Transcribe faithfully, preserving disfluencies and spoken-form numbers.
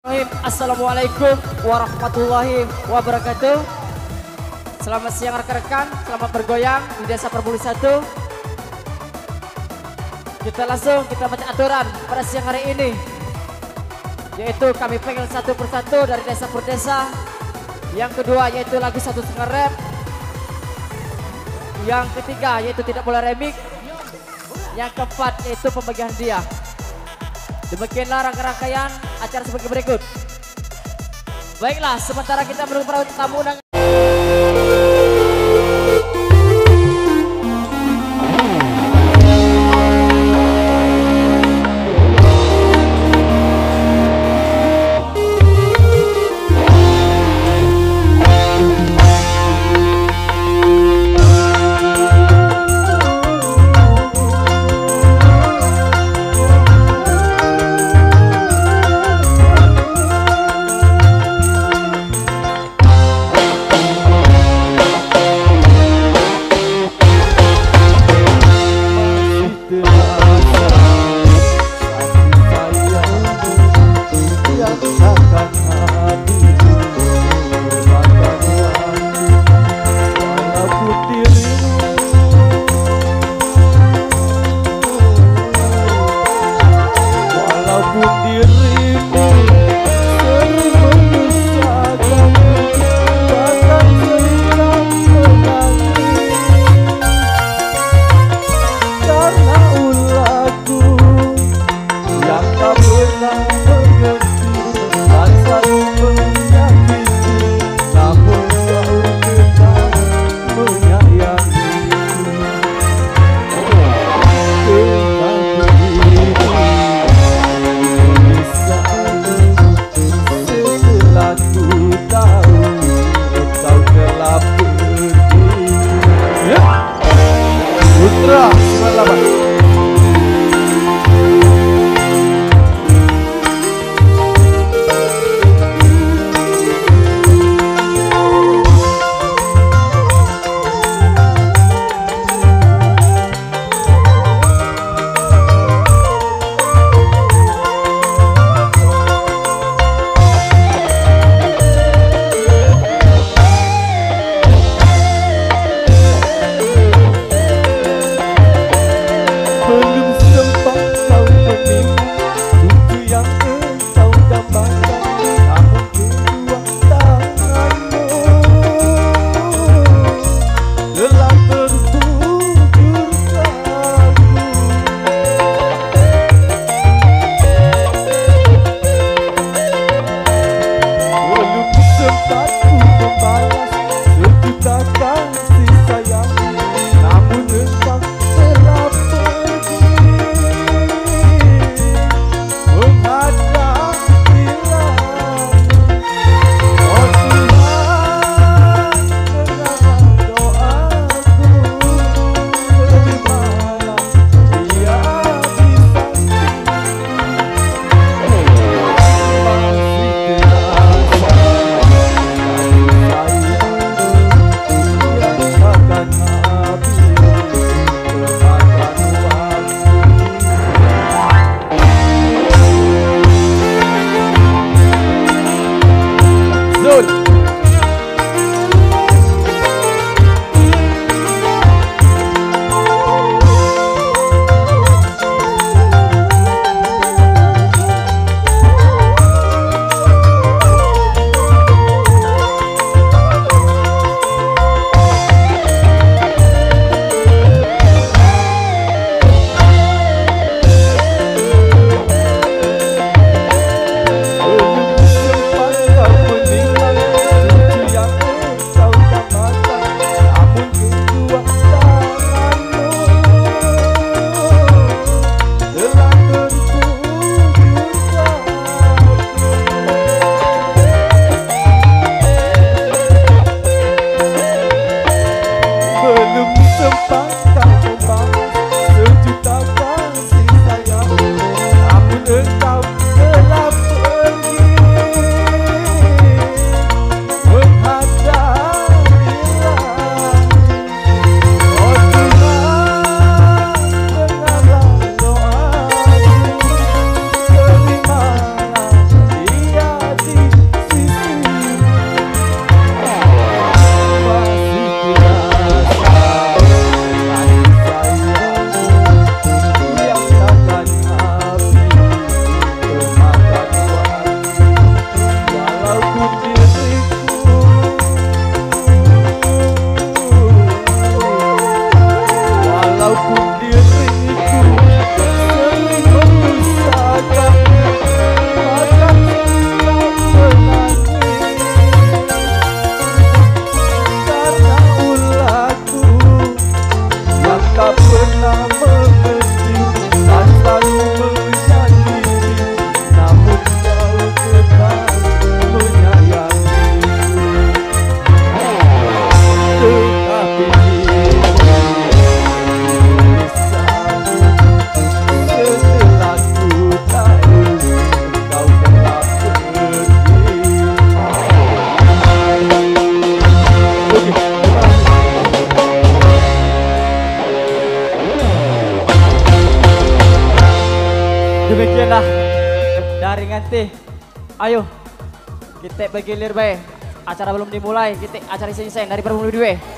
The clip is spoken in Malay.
Assalamualaikum warahmatullahi wabarakatuh. Selamat siang rekan-rekan, selamat bergoyang di Desa Perbuli satu. Kita langsung kita baca aturan pada siang hari ini, yaitu kami panggil satu persatu dari desa per desa. Yang kedua yaitu lagu satu setengah rap. Yang ketiga yaitu tidak boleh remix. Yang keempat yaitu pembagian hadiah. Demikianlah rangka-rangkaian acara sebagai berikut. Baiklah, sementara kita menunggu para tamu undangan. Demikianlah dari nganti. Ayo kita bergilir baik. Acara belum dimulai, kita acara isi-isi dari perempuan dua.